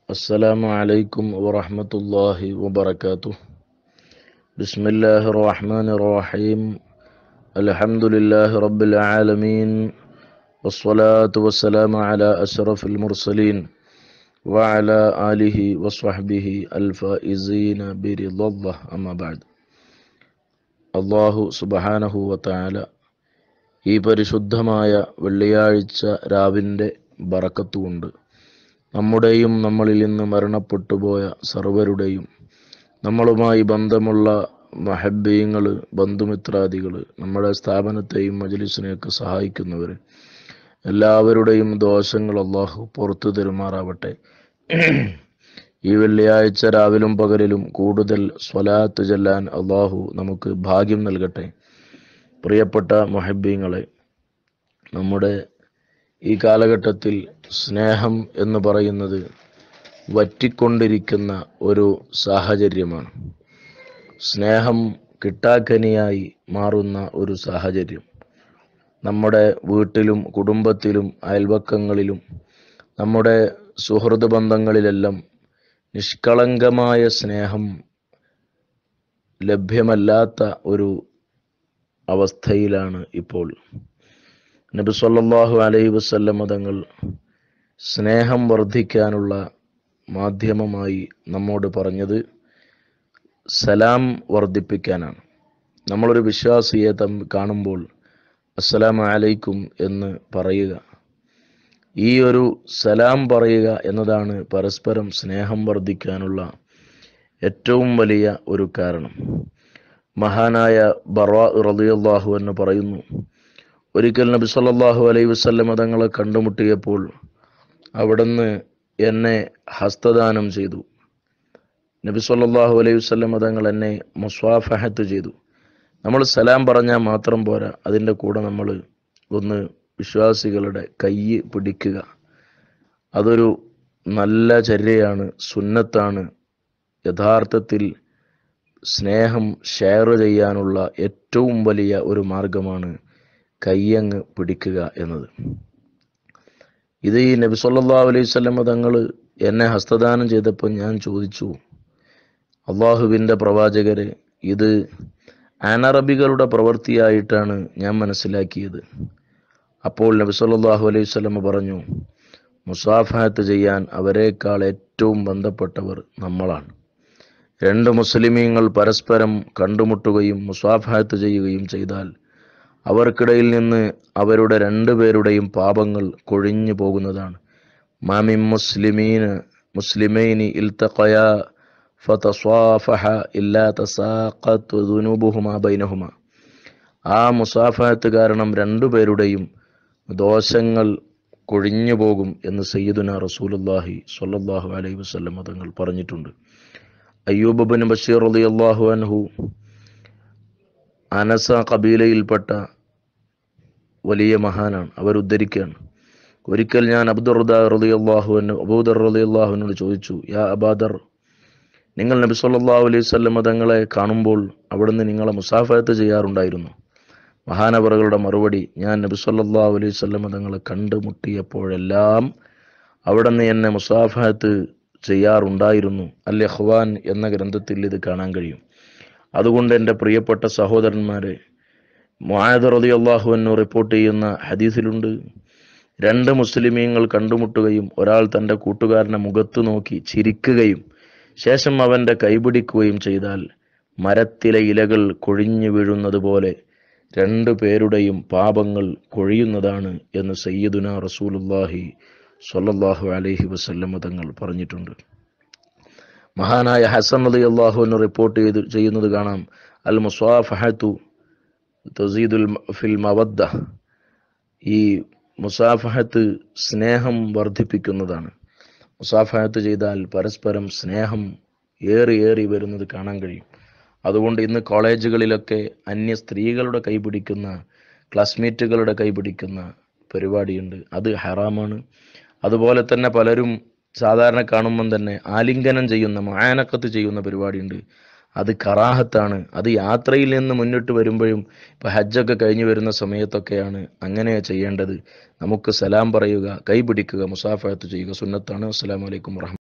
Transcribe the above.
السلام عليكم ورحمة الله وبركاته. بسم الله الرحمن الرحيم. الحمد لله رب العالمين، والصلاة والسلام على أشرف المرسلين وعلى آله وصحبه الفائزين برضا الله. أما بعد. അള്ളാഹു സുബ്ഹാനഹു വതആല ഈ പരിശുദ്ധമായ വെള്ളിയാഴ്ച രാവിൻ്റെ ബറക്കത്തുകൊണ്ട് നമ്മുടെയും നമ്മളിൽ നിന്ന് മരണപ്പെട്ടുപോയ സർവരുടെയും നമ്മളുമായി ബന്ധമുള്ള മഹബ്ബീങ്ങൾ, ബന്ധുമിത്രാദികൾ, നമ്മുടെ സ്ഥാപനത്തെയും മജ്ലിസിനെയൊക്കെ സഹായിക്കുന്നവർ എല്ലാവരുടെയും ദോഷങ്ങൾ അള്ളാഹു പുറത്തു തരുമാറാവട്ടെ. ഈ വെള്ളിയാഴ്ച രാവിലും പകലിലും കൂടുതൽ സ്വലാത്ത് ചൊല്ലാൻ അള്ളാഹു നമുക്ക് ഭാഗ്യം നൽകട്ടെ. പ്രിയപ്പെട്ട മുഹബ്ബീങ്ങളെ, നമ്മുടെ ഈ കാലഘട്ടത്തിൽ സ്നേഹം എന്ന് പറയുന്നത് വറ്റിക്കൊണ്ടിരിക്കുന്ന ഒരു സാഹചര്യമാണ്. സ്നേഹം കിട്ടാക്കനിയായി മാറുന്ന ഒരു സാഹചര്യം നമ്മുടെ വീട്ടിലും കുടുംബത്തിലും അയൽവക്കങ്ങളിലും നമ്മുടെ സുഹൃത്ത് ബന്ധങ്ങളിലെല്ലാം നിഷ്കളങ്കമായ സ്നേഹം ലഭ്യമല്ലാത്ത ഒരു അവസ്ഥയിലാണ് ഇപ്പോൾ. നബി സല്ലല്ലാഹു അലൈഹി വസല്ലം തങ്ങൾ സ്നേഹം വർദ്ധിക്കാനുള്ള മാധ്യമമായി നമ്മോട് പറഞ്ഞത് സലാം വർദ്ധിപ്പിക്കാനാണ്. നമ്മളൊരു വിശ്വാസിയെ കാണുമ്പോൾ അസ്സലാമു അലൈക്കും എന്ന് പറയുക, ഈ ഒരു സലാം പറയുക എന്നതാണ് പരസ്പരം സ്നേഹം വർദ്ധിക്കാനുള്ള ഏറ്റവും വലിയ ഒരു കാരണം. മഹാനായ ബറാ റളിയല്ലാഹു അൻഹു പറയുന്നു, ഒരിക്കൽ നബി സല്ലല്ലാഹു അലൈഹി വസല്ലം തങ്ങളെ കണ്ടുമുട്ടിയപ്പോൾ അവിടുന്ന് എന്നെ ഹസ്തദാനം ചെയ്തു. നബി സല്ലല്ലാഹു അലൈഹി വസല്ലം തങ്ങൾ എന്നെ മുസ്വാഫഹത്ത് ചെയ്തു. നമ്മൾ സലാം പറഞ്ഞാൽ മാത്രം പോരാ, അതിൻ്റെ കൂടെ നമ്മൾ ഒന്ന് വിശ്വാസികളുടെ കൈ പിടിക്കുക. അതൊരു നല്ല ചര്യയാണ്, സുന്നത്താണ്. യഥാർത്ഥത്തിൽ സ്നേഹം ഷെയർ ചെയ്യാനുള്ള ഏറ്റവും വലിയ ഒരു മാർഗമാണ് കയ്യങ്ങ് പിടിക്കുക എന്നത്. ഇത് ഈ നബി സല്ലല്ലാഹു അലൈഹി വസല്ലം തങ്ങൾ എന്നെ ഹസ്തദാനം ചെയ്തപ്പോൾ ഞാൻ ചോദിച്ചു, അള്ളാഹുവിൻ്റെ പ്രവാചകരെ, ഇത് അനറബികളുടെ പ്രവൃത്തിയായിട്ടാണ് ഞാൻ മനസ്സിലാക്കിയത്. അപ്പോൾ നബി സല്ലല്ലാഹു അലൈഹി വസല്ലം പറഞ്ഞു, മുസാഫഹത്ത് ചെയ്യാൻ അവരെക്കാൾ ഏറ്റവും ബന്ധപ്പെട്ടവർ നമ്മളാണ്. രണ്ട് മുസ്ലിമീങ്ങൾ പരസ്പരം കണ്ടുമുട്ടുകയും മുസാഫഹത്ത് ചെയ്യുകയും ചെയ്താൽ അവർക്കിടയിൽ നിന്ന് അവരുടെ രണ്ടുപേരുടെയും പാപങ്ങൾ കൊഴിഞ്ഞു പോകുന്നതാണ്. മാമിൻ മുസ്ലിമൈനി ഇൽതഖയാ ഫതസ്വാഫഹ ഇല്ലാ തസാഖത് ദുനൂബുഹുമാ ബൈനഹുമാ. ആ മുസാഫഹത്ത് കാരണം രണ്ടുപേരുടെയും ദോഷങ്ങൾ കൊഴിഞ്ഞു പോകും എന്ന് സയ്യിദുനാ റസൂലുള്ളാഹി സ്വല്ലല്ലാഹു അലൈഹി വസല്ലം തങ്ങൾ പറഞ്ഞിട്ടുണ്ട്. അയ്യൂബ് ഇബ്നു ബശീർ റളിയല്ലാഹു അൻഹു അനസ കബീലയിൽപ്പെട്ട വലിയ മഹാനാണ്. അവർ ഉദ്ധരിക്കുകയാണ്, ഒരിക്കൽ ഞാൻ അബൂദർ റളിയല്ലാഹു അൻഹു ചോദിച്ചു, യാ അബൂദർ, നിങ്ങൾ നബി സല്ലല്ലാഹു അലൈഹി വസല്ലം തങ്ങളെ കാണുമ്പോൾ അവിടുന്ന് നിങ്ങളെ മുസാഫഹത്ത് ചെയ്യാറുണ്ടായിരുന്നു? മഹാനവറുകളുടെ മറുപടി, ഞാൻ നബി സല്ലല്ലാഹു അലൈഹി വസല്ലം തങ്ങളെ കണ്ടുമുട്ടിയപ്പോഴെല്ലാം അവിടുന്ന് എന്നെ മുസാഫഹത്ത് ചെയ്യാറുണ്ടായിരുന്നു. അൽ ഇഖ്വാൻ എന്ന ഗ്രന്ഥത്തിൽ ഇത് കാണാൻ കഴിയും. അതുകൊണ്ട് എൻ്റെ പ്രിയപ്പെട്ട സഹോദരന്മാരെ, മുആദ് റളിയല്ലാഹു അൻഹു റിപ്പോർട്ട് ചെയ്യുന്ന ഹദീസിലുണ്ട്, രണ്ട് മുസ്ലിമീങ്ങൾ കണ്ടുമുട്ടുകയും ഒരാൾ തൻ്റെ കൂട്ടുകാരനെ മുഖത്ത് നോക്കി ചിരിക്കുകയും ശേഷം അവൻ്റെ കൈപിടിക്കുകയും ചെയ്താൽ മരത്തിലെ ഇലകൾ കൊഴിഞ്ഞു വീഴുന്നത് പോലെ രണ്ടു പേരുടെയും പാപങ്ങൾ കൊഴിയുന്നതാണ് എന്ന് സയ്യിദുനാ റസൂലുള്ളാഹി സ്വല്ലല്ലാഹു അലൈഹി വസല്ലം തങ്ങൾ പറഞ്ഞിട്ടുണ്ട്. മഹാനായ ഹസൻ റളിയല്ലാഹു അൻഹു റിപ്പോർട്ട് ചെയ്യുന്നത് കാണാം, അൽ മുസാഫഹത്തു തസീദുൽ ഫിൽ മവദ്ദ. ഈ മുസാഫഹത്ത് സ്നേഹം വർദ്ധിപ്പിക്കുന്നതാണ്. മുസാഫഹത്ത് ചെയ്താൽ പരസ്പരം സ്നേഹം ഏറി വരുന്നത് കാണാൻ കഴിയും. അതുകൊണ്ട് ഇന്ന് കോളേജുകളിലൊക്കെ അന്യ സ്ത്രീകളുടെ കൈപിടിക്കുന്ന, ക്ലാസ്മേറ്റുകളുടെ കൈപിടിക്കുന്ന പരിപാടിയുണ്ട്. അത് ഹറാമാണ്. അതുപോലെ തന്നെ പലരും സാധാരണ കാണുമ്പം തന്നെ ആലിംഗനം ചെയ്യുന്ന, മുആനഖത്ത് ചെയ്യുന്ന പരിപാടിയുണ്ട്. അത് കറാഹത്താണ്. അത് യാത്രയിൽ നിന്ന് മുന്നിട്ട് വരുമ്പോഴും ഇപ്പം ഹജ്ജൊക്കെ കഴിഞ്ഞു വരുന്ന സമയത്തൊക്കെയാണ് അങ്ങനെ ചെയ്യേണ്ടത്. നമുക്ക് സലാം പറയുക, കൈ പിടിക്കുക, മുസാഫഹത്ത് ചെയ്യുക സുന്നത്താണ്. അസ്സലാമു അലൈക്കും വറഹ്മത്തുള്ളാഹി.